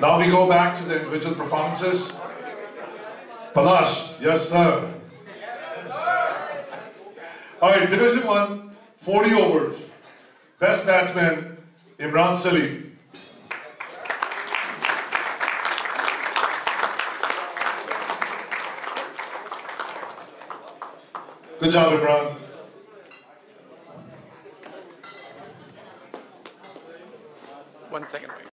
Now we go back to the individual performances. Palash, yes sir. Alright, Division 1, 40 overs. Best batsman, Imran Salim. Good job, Imran. One second, wait.